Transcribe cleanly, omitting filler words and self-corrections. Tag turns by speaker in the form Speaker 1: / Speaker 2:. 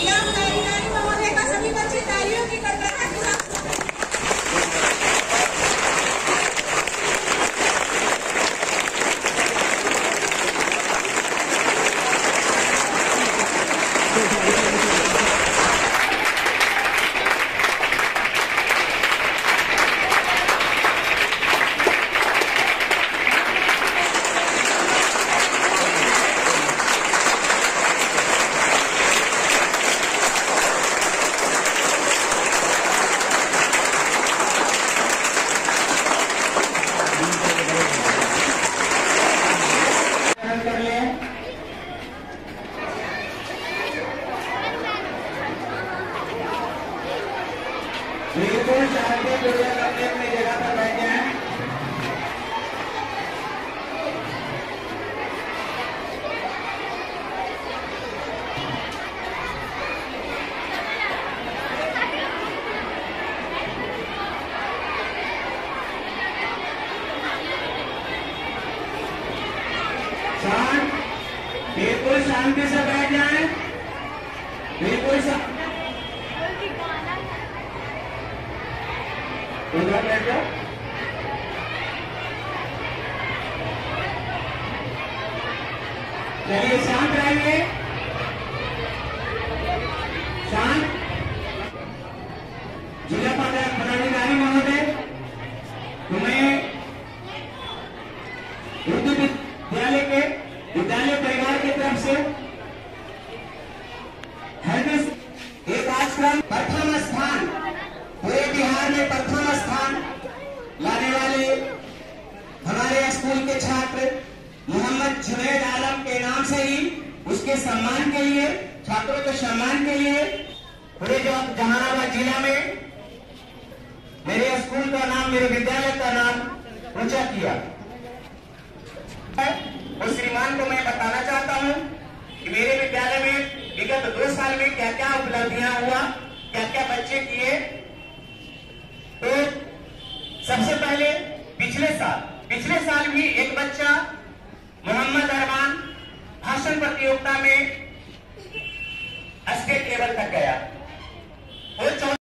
Speaker 1: महोदय का सभी बच्चे तालियों की गड़गड़ाहट के साथ
Speaker 2: बिल्कुल शांतिपूर्वक अपनी अपनी जगह पर बैठ जाएं। शांत, बिल्कुल शांति से बैठ जाएं। बिल्कुल शांत, उधर बैठ जाओ। चलिए शांत रहिए, शांत। जिला पदाधिकारी महोदय, तुम्हें उर्दू विद्यालय के विद्यालय परिवार की तरफ से एक आश्रम प्रथम स्थान, पूरे बिहार में प्रथम स्थान लाने वाले हमारे स्कूल के छात्र मोहम्मद जुनैद आलम के नाम से ही उसके सम्मान के लिए, छात्रों के सम्मान के लिए पूरे जहानाबाद जिला में मेरे स्कूल का नाम, मेरे विद्यालय का नाम ऊंचा किया। और श्रीमान को मैं बताना चाहता हूं कि मेरे विद्यालय में विगत 2 साल में क्या क्या उपलब्धियां हुआ, क्या क्या बच्चे किए। तो सबसे पहले पिछले साल भी एक बच्चा मोहम्मद अरमान भाषण प्रतियोगिता में स्टेट लेवल तक गया। वो